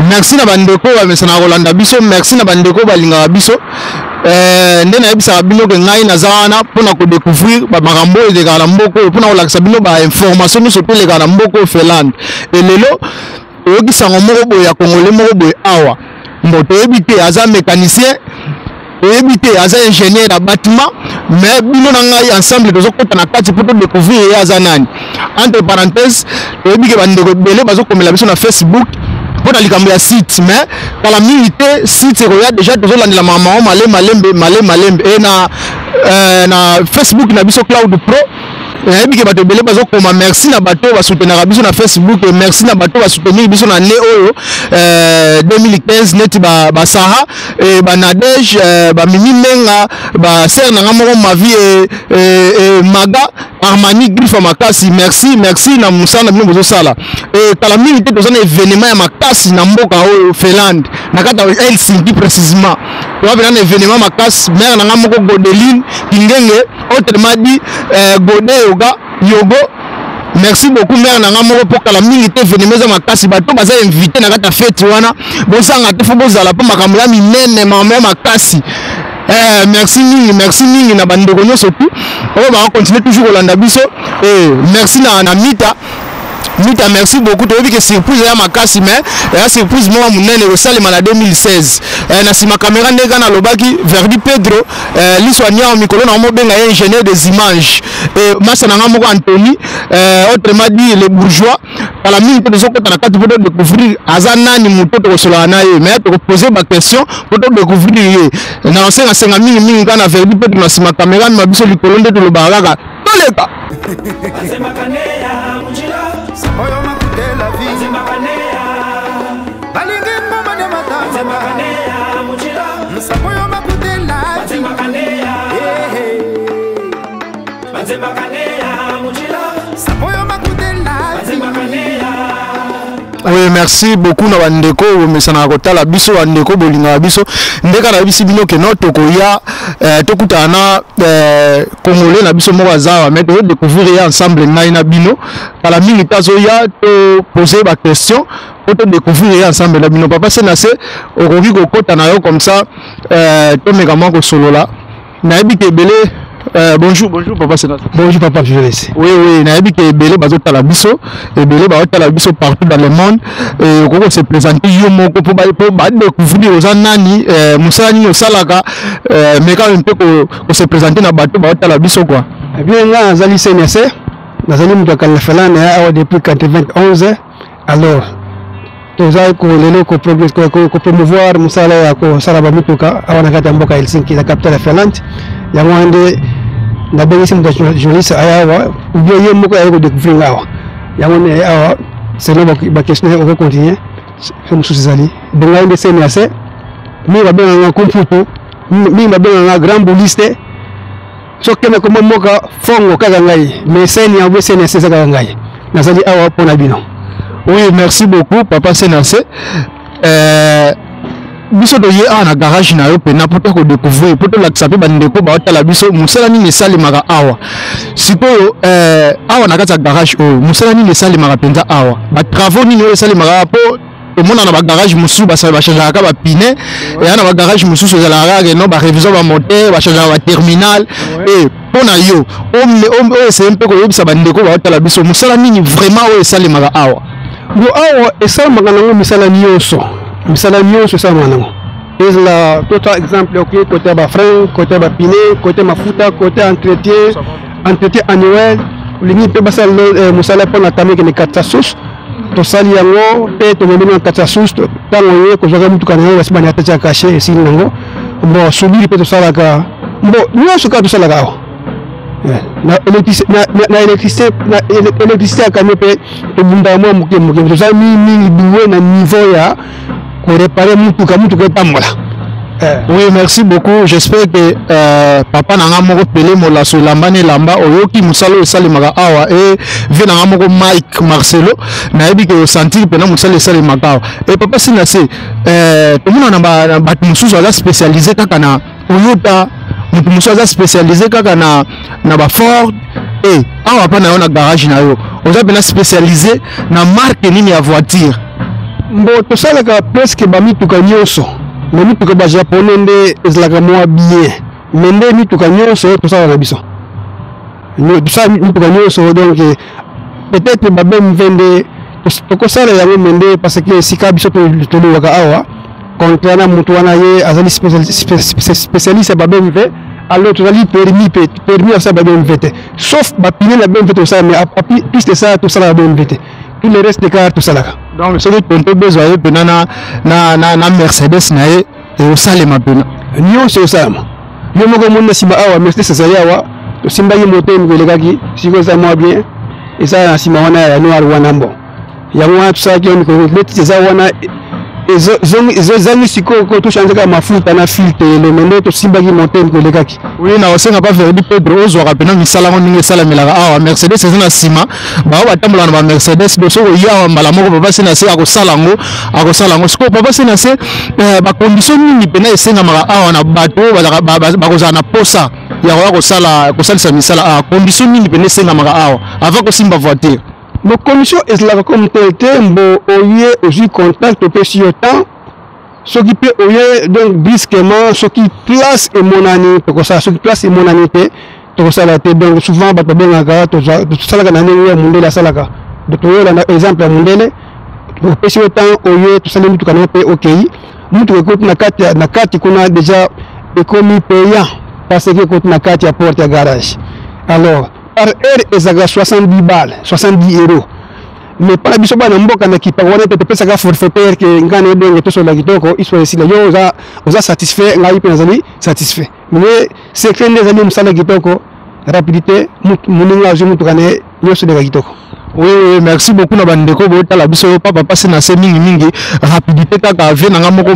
merci na bandeko ba mesana Rolanda biso, merci na bandeko balinga biso. Ndena yebisa bino ke ngai nazana pona ko découvrir ba makambo de kala mboko pona ko lakisa bino ba information nous surtout les kala mboko Finlande. Et lelo oki sango moko boya ya Congolais moko boya awa. Mboto ebité aza mécanicien, ebité aza ingénieur na bâtiment, mais bino na ngai ensemble tozo kota na kati pour découvrir aza nani. Entre parenthèses, ebike bandeko belé bazo komela biso na Facebook. Pour la likambo ya site mais dans la milité site roya déjà toujours la maman malembe et na Facebook na biso Cloud Pro et biki bato belé bazo koma merci na bato ba soutenir biso na Facebook et merci na bato ba soutenir biso na né oyo 2015 net ba Saha et ba Nadej ba Mimi Menga ba ser na ngamo ma vie et Maga Armani Griffa Makasi merci na musana bino bozo sala et dans la milité dans un événement ya makasi na mboka oyo Finlande na kata Helsinki précisément on va un événement makasi mère na ngamo ko Godeline Kingenge autrement dit Godé Yogo merci beaucoup mère na ngamo pour la milité événement za makasi bato baza invité na kata fête wana bosanga te fo bozala pa makambo ya minene makasi. Merci mingi na bandeko nyonso tout. On va continuer toujours Rolanda biso et merci na Mita merci beaucoup de que surprise ya makasi mais la surprise moi munene au salima na 2016 na sima caméra ndega na lobaki Verdi Pedro liswania au mikolo na mo benga ingénieur des images et masa na ngamo Anthony autrement dit les bourgeois par la minute de sokota na kati pour découvrir azana ni mutoto kosola na ye mais to poser ma question pour découvrir ye na senga senga mingi kana Verdi Pedro na sima caméra na biso likolo nde to lobalaka toleka Oyo makute la vie Zimakanea Balingi mama de mata Zimakanea Mujila Samoyo makute la vie Zimakanea Zimakanea Mujila Samoyo makute la vie Zimakanea. Oui, merci beaucoup na bandeko mesana kotala biso bandeko bolinga biso ndeka na bisi bino ke noto koya tokutana Congolais na biso moko azawa mais to découvrir ensemble ngai na bino kala mingi tazo ya to poser ba question pour te découvrir ensemble na bino papa c'est nassé okoki kokota na yo comme ça to mégalement ko solola na ebike belé. Bonjour papa sénateur. Bonjour papa journaliste. Oui na yabi ke belé bazo tala biso et belé ba tala biso partout dans le monde et koko se présenter yo moko pour ba découvrir aux nani musani no salaka mais quand même ko se présenter na bato ba tala biso quoi. Eh bien là nazali CNC nazali mutaka la Finlande depuis 2011 alors toza ko lelo ko promouvoir musala ya ko sala ba mutuka awana kata mboka Helsinki la capitale ya Finlande ya mwande na bengisi mtu journaliste ayawa ubio ye moko ayeko découvrir ngawa ya mwande awa c'est là ba question on va continuer comme sous-zali benga inde CNC mi ba benga computo mi ba benga grand bouliste so kena ko moka fongo kaka ngai mais seni ya CNC saka ngai nazali awa pona bino. Oui, merci beaucoup papa Sénancé. Biso doye na garage na yo pena pour te découvrir pour te l'accepter bandeko ba tala biso musala ni sali maka awa sikoyo awa na kata garage o musala ni sali maka penza awa ba travaux ni sali maka po to mona na ba garage musu ba changer ka ba pine et na ba garage musu so la rage no ba révision ba moteur ba changer ba terminal et pona yo o c'est un peu ko yebisa bandeko ba tala biso musala ni vraiment o sali maka awa bo awa esala maka na misala nyonso misala nyonso sa mwanango et la total exemple ok côté ba frein côté ba pine côté mafuta côté entretien annuel lingi pe basal musala pona tameke ne katsasus to sali yango pe to memi na katsasus tango ye ko joga mutu kana ya sibani atacha caché esi nango bo subiri pe to sala ka bo nyonso ka to sala ka na électricité ka mepe to bunda mo muke to sali mi duwe na niveau ya pour réparer mutuka tambola. Oui, merci beaucoup. J'espère que papa nanga moko pele mola so lambane lamba oyoki musalo esali maka awa et vena nanga moko Mike Marcelo na ebi ke sentir pena musalo esali maka et papa sinase to mona na ba mususu ala spécialisé kaka na Toyota mutu mususu ala spécialisé kaka na ba Ford et awa pa na yo na garage na yo oza pena spécialisé na marque nini ya voiture. Mbo tosalaka presque bamituka nyonso mais mituka bajaponais nde ezalaka mwa bien mais nde mituka nyonso tosala na biso tosala mituka nyonso donc peut-être babemve nde tokosala yango me nde parce que esika biso tolingaka awa contraire na motu wana ye azali spécialiste ya babemve alors tozali permis osala babemve te sauf bapine na bemve tosala mais plus de ça tosala babemve te tout le reste des cas tosalaka donc soki tonto bezwa ye mpena na Mercedes na ye eosalema mpena nyonso eosalama yo moko omoni na nsima awa Mercedes ezali awa tosimbaki moto emiko elekaki sikoyo eza mwa bien eza na nsima wana ya noir wana mbo yango wana tosalaki yo mikolo leti eza wana ezangi sikoyo ko tochanzaka mafuta na filtre elome nde tosimbaki moto emiko elekaki oui na osenga pa verdi Pedro ozwaka mpena misala yango ndenge esalamelaka awa Mercedes eza na nsima bao batambola na bamercedes do soki oya awa mbala moko papa se na se akosala yango sikoyo papa se na se bacondition nini mpena esengamaka awa na bato bakozala na posa ya koya kosalisa misala awa condition nini mpena esengamaka awa avant kosimba voiture Bon, commission est là comme tel bon oye aussi contact au PC temps s'occuper oye donc brusquement ce qui place et mon année pour ça ce qui place et mon année to ça la donc souvent ba bengaka to ça la kana ne monde la salaka de to la exemple ya monde au PC temps oye to ça le mutu kana pe OK mutu ko na kati kuna déjà économie payant parce que ko na kati ya porte ya garage alors par heure ezaga 70 balles 70 euros mais par biso bana mboka na kipa wana te pesa ka forfaitaire ke ngane ndenge to so la kitoko iswa sila yo oza satisfait ngai pe nazali satisfait mais c'est que les amis msala kitoko rapidité muninga zo mutu kane nyoso de kitoko. Oui, merci beaucoup na bandeko botala biso papa passe na se mingi rapidité kaka ave na moko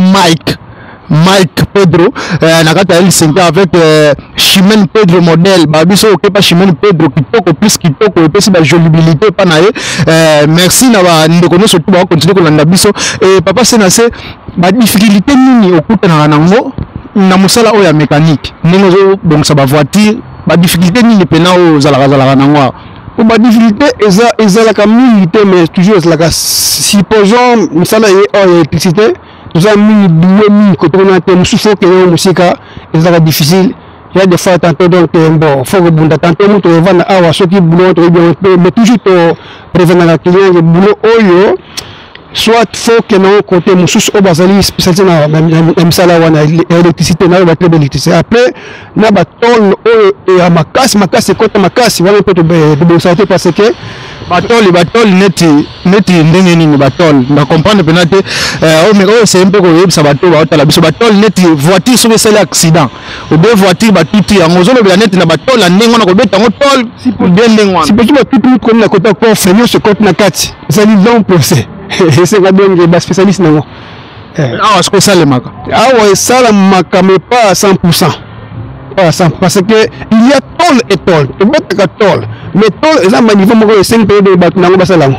Mike Pedro nakata L5 avec Chimène Pedro modèle babiso okepa Chimène Pedro kitoko plus kitoko epesi ba jolibilité pa na ye merci na ba ndeko nyonso tu ba continuer kolanda biso et papa se na se ba difficulté nini okutana nango na mosala oyo ya mécanique ndenge zo bongisa ba voiture ba difficulté nini pena o zalaka nango pour ba difficulté ezalaka mingi te mais toujours ezalaka supposons misala ye o électricité nous avons mis du côté on a été souffle que on musique est difficile il y a des fois tantôt donc bon faut que bon tantôt nous on va à ce qui boulot mais toujours prévenir la client le boulot oyo soit faut que non côté mususu au bazali spécialité na même ça là on a électricité na ba très électricité après na ba tol et à makasi côté makasi voilà peut de santé parce que batol neti ndenge nini batol na comprendre penate mais c'est un peu comme ça bato ba otala biso batol neti voiture so sala accident ou bien voiture batuti yango zo le neti na batol ndenge na ko beta ngo tol si pour bien ndenge wana si petit batuti ko na côté ko freiner ce côté na kati ça lui long procès et c'est donc des spécialistes nango est-ce que ça le maka ça la maka mais pas à 100%. Parce que il y a tol et tol. Tu peux tol. Mais tol, c'est un niveau de 5 pays de Batnango Basalango.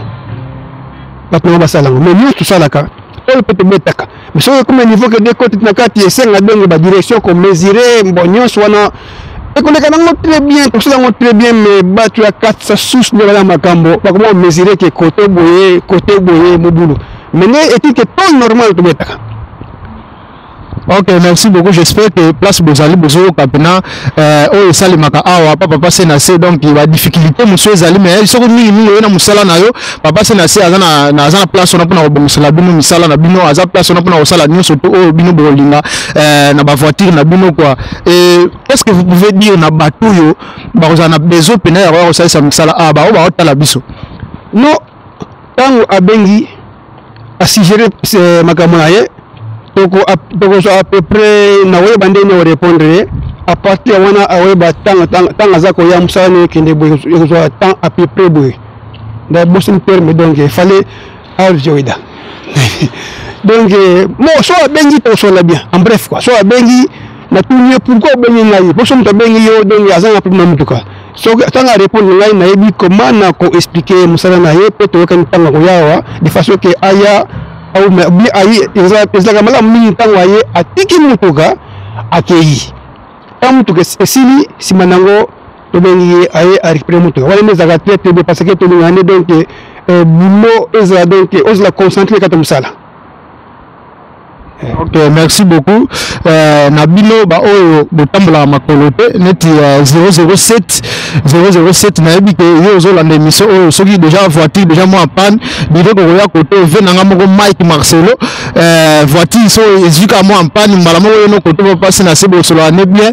Mais nous, tout ça là, tol peut te mettre. Mais c'est comme un niveau que des côtés de la carte, il y a 5 la direction qu'on mesurer, bon, soit et qu'on est très bien, tout ça très bien, mais battu à 4, ça souche de la macambo. Pas comment mesurer que côté boyé, mon boulot. Mais est-il que tol normal te mettre? Ok, merci beaucoup. J'espère que place Bozali Bozo Kapena o esali maka awa papa se na se donc il va difficulté monsieur ezali mais il soko mingi na musala na yo papa se na se azana place on a pona ko musala bino misala na bino aza place on a pona ko sala nyonso to o bino bolinga na ba voiture na bino quoi et qu'est-ce que vous pouvez dire na bato yo ba kozana besoin pena ya ko salisa misala aba o ba otala biso non tango abengi asigere makamona ye donc à peu près na we bande ne répondre à partir wana awe ba tanga za ko ya musane kende boyo temps à peu près boyo da bosin terme donc il fallait aljoida donc moi soit bengi to so la bien en bref quoi soit bengi na tout pourquoi bengi ngai pour so bengi yo donc azanga problème mutuka so tanga répondre ngai na yebi comment na ko expliquer musala na ye peut to kan tanga ko yawa de façon que aya au mais ayi ezaka malamu mingi ntango aye atiki mutuka akei mutuka esili nsima nango tobengi aye arécupéré mutuka wana ezalaka très très bien parce que tolingani donc boulot ezala donc ozala concentré kata mosala Ok, merci beaucoup. Nabino ba oyo botambola makolo te neti 007 na yebi ke yo zo lande mission oyo soki déjà voiture déjà moi en panne bide ko ya côté venanga moko Mike Marcelo voiture so ezuka moi en panne mbala moko yo no côté ba passer na sebo solo ane bien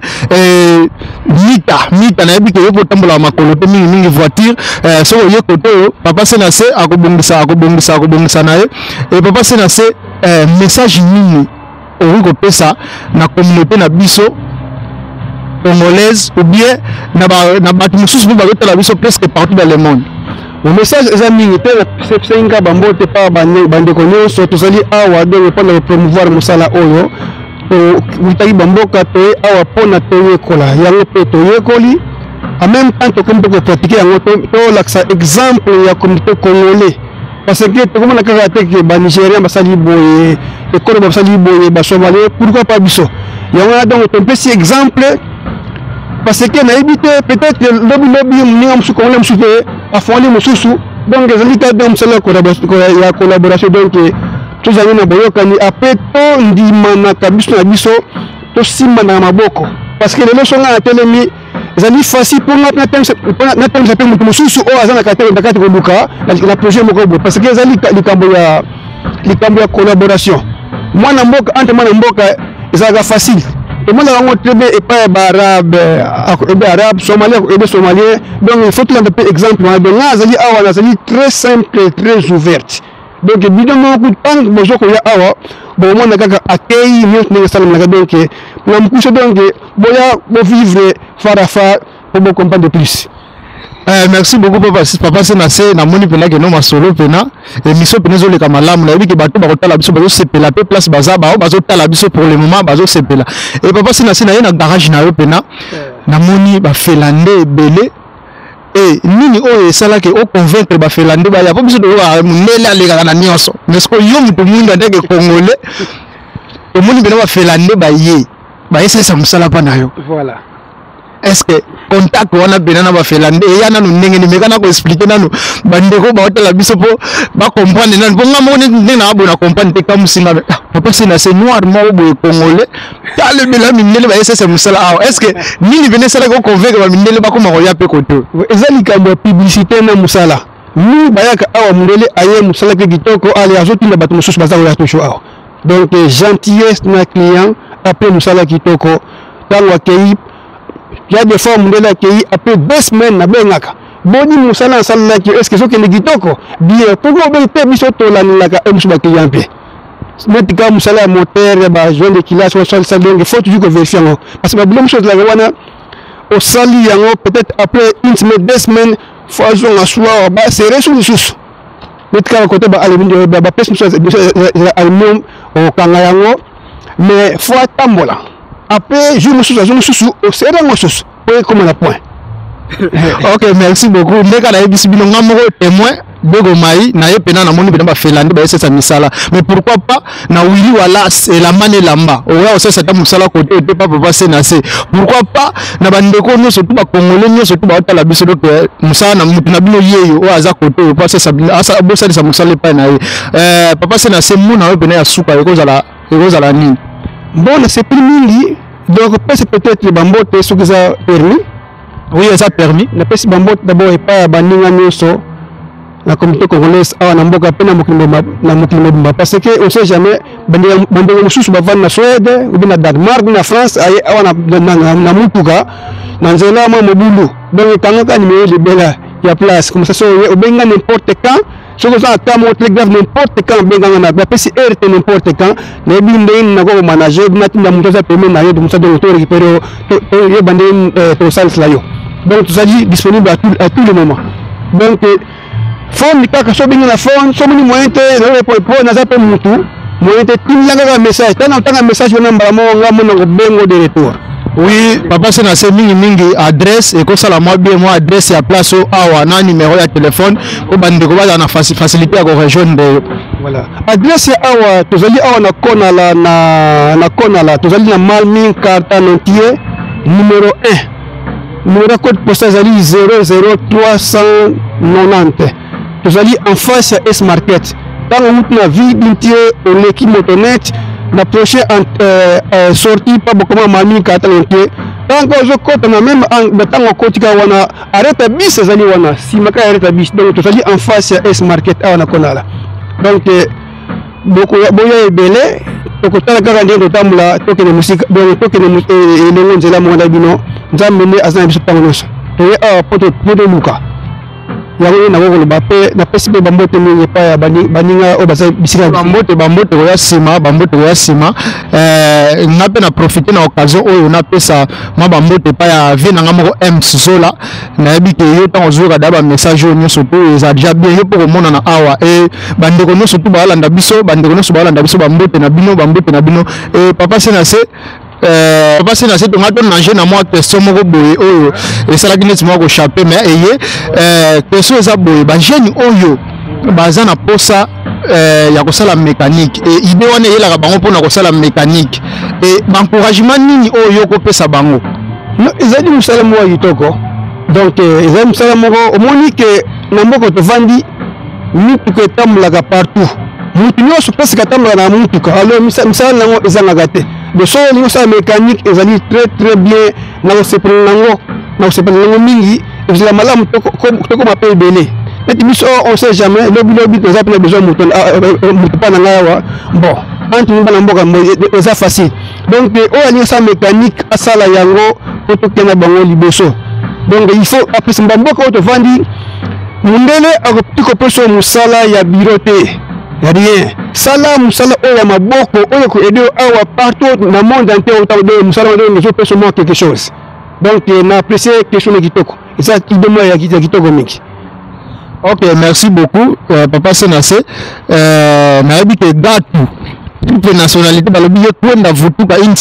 mita na yebi ke yo botambola makolo te mingi voiture so yo côté yo papa se na se akobongisa na ye et papa se na se message nini ouri kopesa na communauté na biso congolaise ou bien na bato mosusu bo bazotala biso presque partout dans le monde. Le message eza mingi te sepsenga bambote pa bandeko nyonso tozali awa donc mpona promouvoir mosala oyo totaki bamboka toye awa mpona toyekola yango mpe toyekoli en même temps tokomi mpe kopratike yango tolakisa exemple ya communauté congolais. Parce que tout le monde a dit que les Nigériens basali boye, les Congolais basali boye, les Somaliens, pourquoi pas biso? Il y a donc un petit exemple parce que na évité peut-être lobby ni am su Congolais musu a fondé mususu donc les alika donc c'est la collaboration donc tous amis na boyoka ni après to ndima na kabiso na biso to simba na maboko parce que les leçons na telemi zali facile pour na thème ça peut mutu mususu o azana ka tele ndakati ko buka la projet moko bo parce que zali likambo ya collaboration mwana mboka entre mwana mboka ezaka facile et mwana wango trebe et pas arabe somalien donc il faut qu'il ait un exemple donc là zali awa zali très simple très ouverte donc évidemment coup de temps bozoko ya awa bon mona kaka accueil mieux que ça na donc na mkusho donc boya bo vivre farafa pour comprendre de plus. Merci beaucoup papa c'est nassé na moni pena que non masolo pena et miso pena zo le kamalamu na biki bato bakotala biso bazo sepela pe place baza bazo tala biso pour le moment bazo sepela et papa c'est nassé na ye na garage na yo pena na moni ba felande belé et nini oyo esalaki o convaincre ba felande ba ya po biso do munele aleka na nyonso mais ce que yo mutu munga ndeke congolais et moni pena ba felande ba ye ba esa sa musala pa na yo Voilà. est-ce que contact wana bena na ba felande ya nanu ndenge ni mekana ko expliquer nanu bandeko ba hotela biso po ba comprendre nanu po ngamo ne na abona comprendre te comme singa papa c'est na c'est noir mo bo congolais ta le bela minele ba esa musala ah est-ce que nini bene sala ko convaincre ba minele ba ko ma ya pe koto ezali kambo publicité na musala ni bayaka awa mundele aye musala ke kitoko ali azoti na bato mususu baza ya tosho awa donc gentillesse na client après musala kitoko tango akei il y a des fois mundele akei après 2 semaines na bengaka boni musala nsala ki est-ce que soki ne kitoko bien pourquoi ben pe biso to la naka musu ba client pe net ka musala moteur ba joint de kilage ou ça donc faut toujours vérifier parce que ba blum chose la wana au sali yango peut-être après 1 semaine 2 semaines faut azonga soir ba c'est reçu sous net ka côté ba aluminium ba pèse chose aluminium au kanga yango mais faut tambola après je me suis au serango sous pour comme la point. Ok, merci beaucoup. Ndeka na yebisi bino ngamoko témoin bego mai na ye pena na moni bina ba felande ba esa misala mais pourquoi pas na wili wala et la mane lamba oya osa sata musala côté et pas papa c'est na c'est pourquoi pas na bandeko no surtout ba congolais no surtout ba otala biso do musala na mutu na bino yeyo o aza côté pas ça asa bosa sa musala pa na ye papa c'est na c'est muna we pena ya suka ekozala nini bon c'est plus mingi donc peut-être bambote ce que ça permis. Oui, ça permis. Na pesi bambote d'abord et pas baninga nyoso la communauté congolaise awa na mboka pe na mokili mobimba parce que on sait jamais bandeko mosusu bavandi na Suède ou bien na Danemark na France aye awa na mutuka na nzela mwa mobulu donc kangaka numéro de bela ya place comme ça so obenga n'importe quand soko za kama telegraphe n'importe quand benga na pesi RT n'importe quand na binde na ko manager na tinda muto za paiement na yo donc ça doit récupérer yo bande to service là yo donc tout ça dit disponible à tout le moment donc phone kaka so benga na phone so moni moyen te na na za pe mutu moyen te tinga message tanga message na mbala mo ngamo na bengo de retour. Oui, papa c'est na c'est mingi adresse et ko sala moi bien moi adresse ya place au awa na numéro ya téléphone ko bandeko ba na facilité ya ko rejoindre de voilà adresse ya awa tozali awa na kona la tozali na Malmin Cartanontier numéro 1 numéro code postal zali 00390 tozali en face ya S Market tango mutu na vie bintie oleki motonet la prochaine sortie pas beaucoup mami katalenté tant que je compte même en tant que coach wana arrête bis zali wana si maka arrête bis donc to en face S market wana konala donc beaucoup boya ebele to ko tala kaka ndendo tambula to ke musique donc to ke le nzela mo na bino nzambe ne azana biso pangoso to ya poto de luka yango na ko ba pe na pesi be bambote mingi pa ya baninga o basa bisika bambote ko ya sima ngape na profiter na occasion oyo na pesa ma bambote pa ya vie na ngamoko M Zola na ebike yo tant ozoka da ba message yo nyoso to eza déjà bien yo pour mona na awa e bandeko nyoso to ba landa biso bambote na bino e papa senase papa senase to ngato nanger na moi question moko boye oyo et ça la kineti moko chaper mais eye question eza boye ba jeune oyo baza na posa ya kosala mécanique et idée wana yelaka bango mpona kosala mécanique et encouragement nini oyo kopesa bango ezali mosala moko ya kitoko donc ezali mosala moko omoni ke na mboka tovandi mituka etambolaka partout mutu nyonso presque atambolaka na mutuka alors misala nango ezangaka te de so olingi osala mécanique ezali très bien na kosepela nango mingi ezala malamu tokoma mpe ebele neti biso on sait jamais lobi toza mpena besoin moto mpa na ngai awa bon entre mibana mboka eza facile donc oyo alingi asala mécanique asala yango po tokenda bango liboso donc il faut apesa mboka oyo tovandi mundele akoki kopesa mosala ya biro te ya rien sala mosala oyo ya maboko oyo koede awa partout na monde entier otao mosala oyo ezopesa moi quelque chose donc na apprécié question na kitoko eza idemo ya kitoko mingi. Ok, merci beaucoup, Papa Senase. Naebi ke gatu toutes les nationalités balobi kwenda vutuka une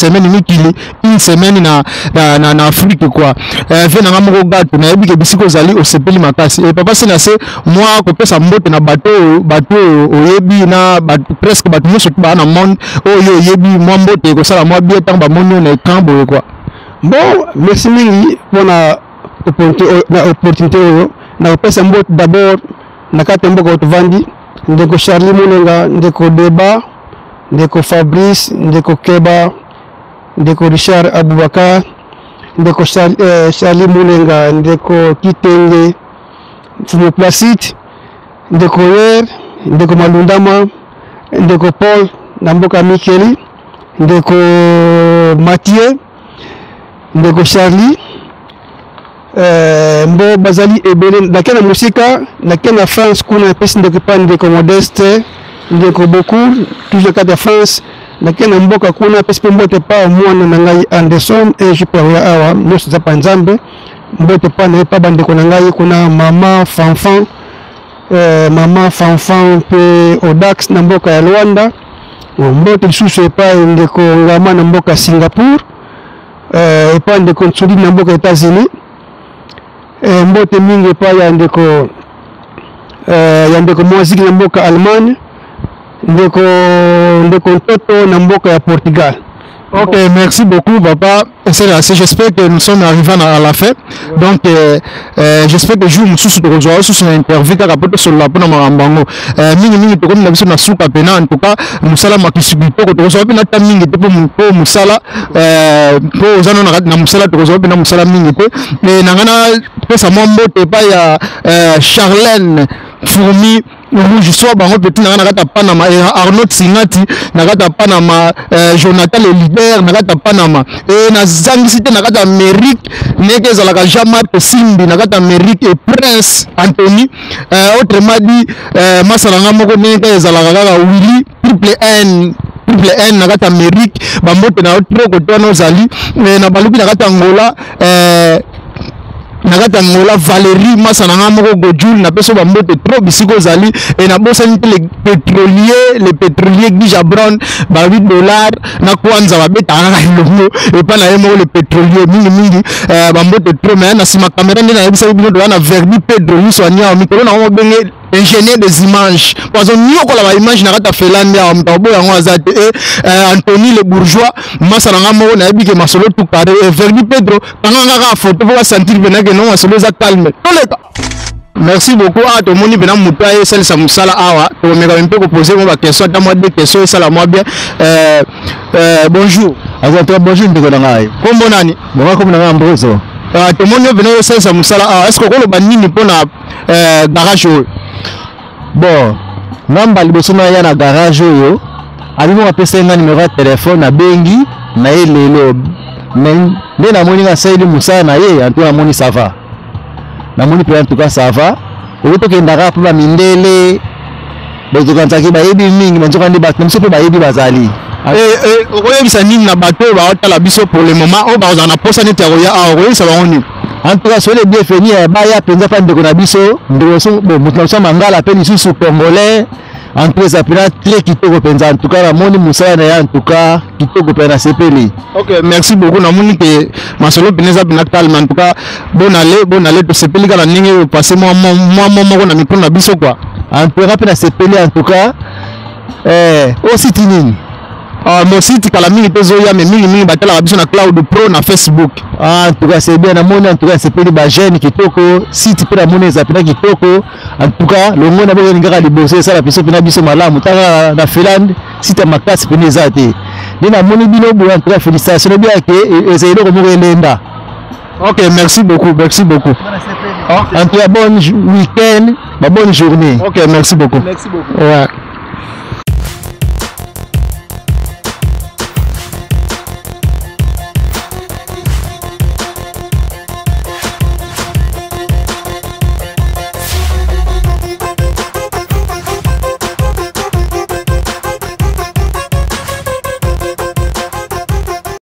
semaine na Afrique quoi. Vena ngamoko gatu naebi ke bisiko zali osepeli makasi. Et Papa Senase moi ko pesa mbote na bateau oyebi na presque bateau nyonso ba na monde oyo oyebi moi mbote ko sala moi bien tant ba monyo na kambo quoi. Bon, merci mingi pona opportunité oyo. Na pesa mbote d'abord na kati mboka otovandi ndeko Charlie Mulenga ndeko Deba ndeko Fabrice ndeko Keba ndeko Richard Abubakar ndeko Charlie Mulenga ndeko Kitenge Fumo Placide ndeko Yer ndeko Malundama ndeko Paul na mboka Mikeli ndeko Mathieu ndeko Charlie mbo bazali ebele nakena musika nakena France kuna pesi ndeko pa ndeko Modeste ndeko beaucoup toujours kata France nakena mboka kuna pesi mbote pa mwana na ngai Anderson et je peux awa noso za panzambe mbote pa na pa bandeko na ngai kuna mama fanfan pe Odax na mboka ya Rwanda mbote lisusu pa ndeko ngama na mboka Singapore pa ndeko Tsudi na mboka États-Unis mbote mingi pa ya ndeko mwaziki na mboka Allemagne ndeko Ntoto na mboka ya Portugal. Ok, merci beaucoup papa. J'espère que nous sommes arrivés à la fin. Donc j'espère que jour mususu tokozwa susu na interview kaka poto solo pona marambango. Mingi to comme na biso na suka pena en tout cas musala makisibito ko tokozwa pena ta mingi te po musala po ozana na musala tokozwa pena musala mingi te. Mais nangana pesa mombo te pa ya Charlène Fourmi rouge soit bango petit na kata panama Arnaud Singati na kata panama Jonathan le leader na kata panama et na zangisi te na kata Amérique neke zalaka Jean-Marc Simbi na kata Amérique et Prince Anthony autrement dit masalanga moko neke zalaka kaka Willy triple N na kata Amérique bambote na trop côté no zali na baluki na kata Angola nakata ngola Valérie masananga moko godjul na peso bambote trop bisiko zali et na bosa ni les pétroliers Guija Brown ba $8 na kwanza babeta na ilongo et pas na yemo les pétroliers mingi bambote trop mais na sima caméra ni na yebisa bino do na Verdi Pedro ni soanya mikolo na ngobenge ingénieur des images parce que nyoko la image na kata Felande ya mtabo yango azate Anthony le bourgeois masananga moko na yebike masolo tout carré Verdi Pedro kanga kaka photo pour sentir benake non masolo za calme toleka Merci beaucoup. Ah, tout le monde est moutou et celle ça musala awa. Tout le monde peut poser moi question, t'as moi deux questions et ça la moi bien. Bonjour. Alors toi bonjour ndeko nangai. Comment nani? Bonjour comme nanga Ambroso. Ah, tout le monde vient celle ça musala awa. Est-ce que vous le banini pour na garage? Bon, namba liboso na ya na garage yo. Ali mo apesa nga numéro de téléphone na bengi na elelo. Mais na moni na saidi musala na ye, anto na moni ça va. Na moni pe en tout cas ça va. Oto ke ndaka pour ba mindele. Bozo kanzaki ba yebi mingi, manzo kandi ba mso pe ba yebi bazali. Okoyebisa nini na bato baotala biso pour le moment o baza na posa neti ya okoyebisa bango nini? En tout cas sur les bienvenus baya penza pa ndeko na biso ndeko so bon mutu mangala pe lisusu congolais en tout cas apena très kitoko penza en tout cas la moni musala na ya en tout cas kitoko pe na sepeli. OK, merci beaucoup na moni ke masolo peneza bina calme en tout cas bon aller to sepeli kala ningi passer moi na micro na biso quoi. En tout cas pe na sepeli en tout cas aussi tinini. Mon site kala mingi tezoya mais mingi batala biso na Cloud Pro na Facebook. En tout cas c'est bien na moni en tout cas c'est peli ba jeune kitoko site pe na moni za pena kitoko en tout cas le monde na bo ngaka liboso ça la biso pena biso malamu tanga na Finland site makasi pena zate. Ni na moni bino bo en tout cas félicitations bien que ezelo ko mo elenda. OK, merci beaucoup, merci beaucoup. En tout cas bon week-end, bonne journée. OK, merci beaucoup. Merci beaucoup. Ouais.